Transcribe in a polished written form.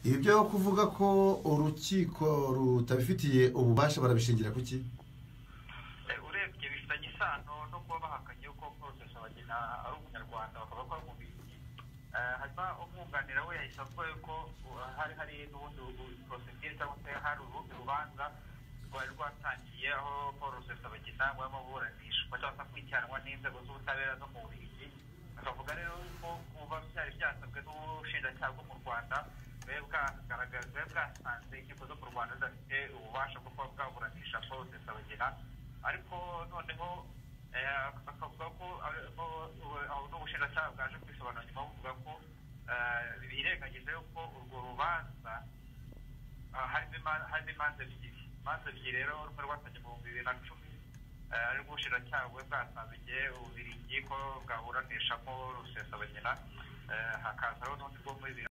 ibyo kuvuga ko urukiko rutabifitiye ububasha barabishingira kuki? Urebye bifitanye isano no kuba bahakanye ko Rusesabagina ari umunyarwanda bakaba ko ari umubirigi. Hanyuma umwunganira we yahise avuga ko hari n'ubundi procedure cyangwa se hari urundi rubanza rwari rwatangiye aho Paul Rusesabagina wamaburanishwa cyangwa se akurikiranwa n'inzego z'ubutabera zo mu Bubiligi. Akavuga rero ko kuba byari byasabwe n'ubushinjacyaha bwo mu Rwanda bwagaragaje bwasanze inkiko zo mu Rwanda zifite ububasha bwo kuba bwaburanisha Paul Rusesabagina, ariko noneho akavuga ko n'ubushinjacyaha bwaje kwisobanura nyuma buvuga ko birengagije ko urwo rubanza harimo imanza ebyiri rero rumwe rwatangiye mu 2010 ari ubushinjacyaha bwasanze igihe Ububiligi ko bwaburanishamo Rusesabagina, hakazaho n'undi bwo muri